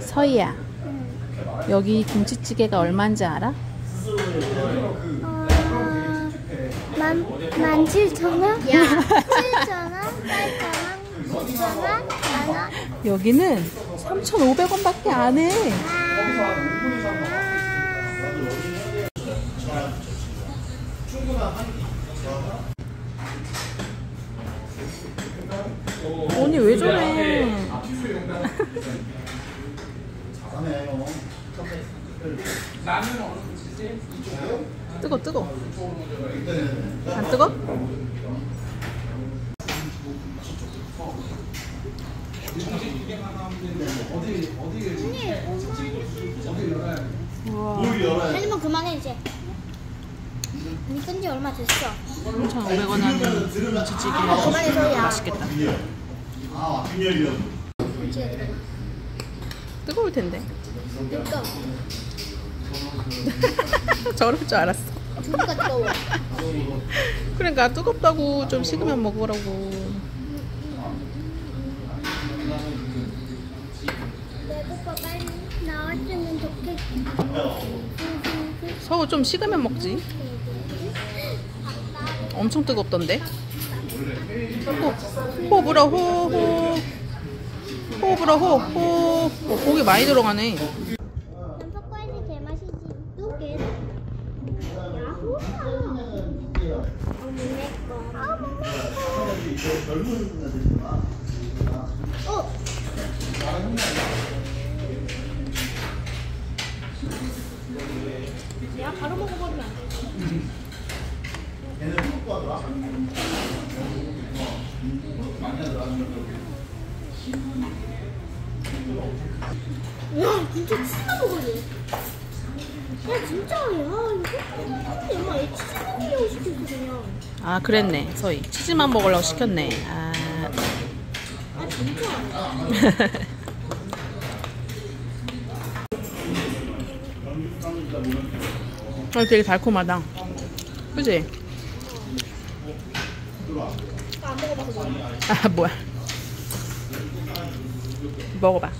서희야, 여기 김치찌개가 얼마인지 알아? 17,000원? 7,000원? 8,000원? 9,000원? 10,000원? 여기는 3,500원밖에 안 해. 언니 왜 저래? 뜨거. 안 뜨거? 우와. 아니면 그만해 이제. 언니 끈지 얼마 됐어? 3,500원 하는 김치찌개. 그만해 서희야. 맛있겠다. 뜨거울 텐데. 뜨거워. 저럴 줄 알았어. 두부가 뜨거워. 그러니까 뜨겁다고 좀 식으면 먹으라고. 배고파 빨리 나왔으면 좋겠어. 서우 좀 식으면 먹지. 엄청 뜨겁던데. 호 불어 호. 호 불어 호. 고기 많이 들어가네. 연속과일이 제맛이지. 두개. 야호. 야 바로 먹어버리면 안 돼. 야 진짜 치즈 먹어야 야 진짜 야 이거 엄마 얘 치즈 먹으려고 시켰어 그냥. 아 그랬네. 서희 치즈만 먹으려고 시켰네. 아 진짜. 되게 달콤하다. 그치? 안 먹어봐서 그래. 아 뭐야. 먹어봐.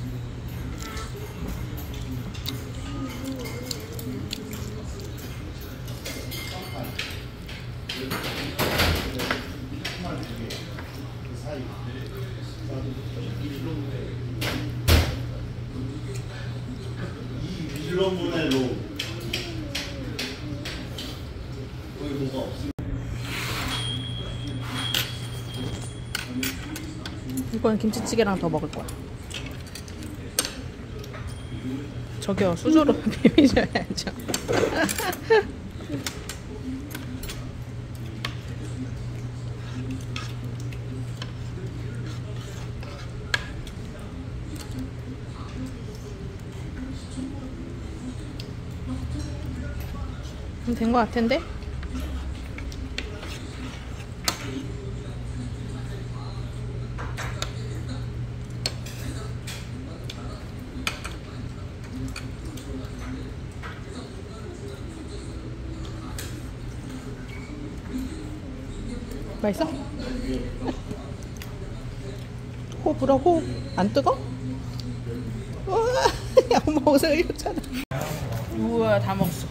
이건 김치찌개랑 더 먹을 거야. 저기요, 수저로 비비셔야죠. 된 거 같은데? 맛있어? 호 불어 호. 안 뜨거? 우와, 야 엄마 옷을 입었잖아. 우와 다 먹었어.